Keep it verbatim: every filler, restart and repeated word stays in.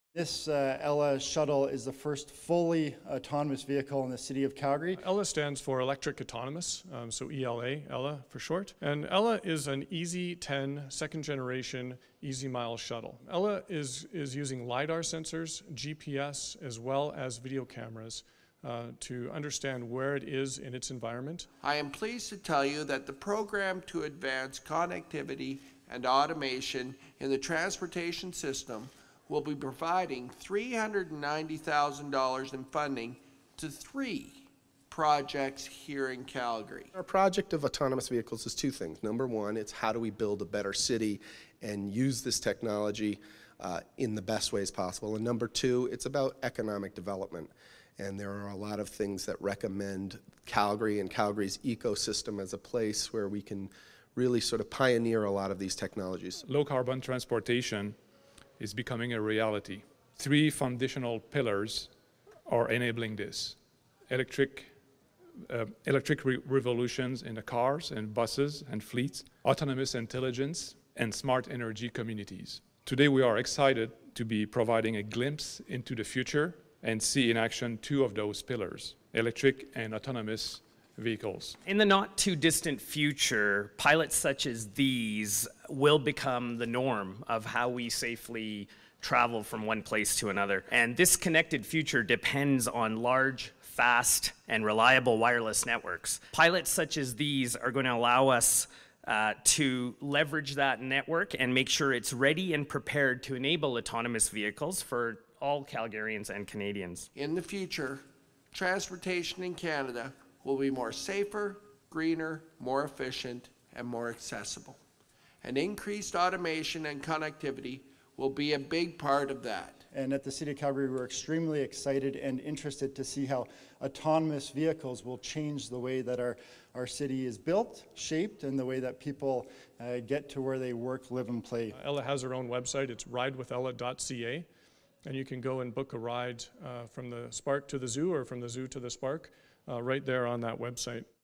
This uh, Ella shuttle is the first fully autonomous vehicle in the City of Calgary. Ella stands for Electric Autonomous, um, so E L A, Ella for short. And Ella is an Easy ten second generation Easy Mile shuttle. Ella is, is using LiDAR sensors, G P S, as well as video cameras uh, to understand where it is in its environment. I am pleased to tell you that the program to advance connectivity and automation in the transportation system will be providing three hundred ninety thousand dollars in funding to three projects here in Calgary. Our project of autonomous vehicles is two things. Number one, it's how do we build a better city and use this technology uh, in the best ways possible. And number two, it's about economic development. And there are a lot of things that recommend Calgary and Calgary's ecosystem as a place where we can really sort of pioneer a lot of these technologies. Low carbon transportation is becoming a reality. Three foundational pillars are enabling this. Electric, uh, electric re revolutions in the cars and buses and fleets, autonomous intelligence, and smart energy communities. Today we are excited to be providing a glimpse into the future and see in action two of those pillars, electric and autonomous vehicles. In the not too distant future, pilots such as these will become the norm of how we safely travel from one place to another. And this connected future depends on large, fast, and reliable wireless networks. Pilots such as these are going to allow us uh, to leverage that network and make sure it's ready and prepared to enable autonomous vehicles for all Calgarians and Canadians. In the future, transportation in Canada will be more safer, greener, more efficient, and more accessible. And increased automation and connectivity will be a big part of that. And at the City of Calgary, we're extremely excited and interested to see how autonomous vehicles will change the way that our, our city is built, shaped, and the way that people uh, get to where they work, live, and play. Uh, Ella has her own website. It's ride with ella dot c a. And you can go and book a ride uh, from the Spark to the Zoo or from the Zoo to the Spark. Uh, right there on that website.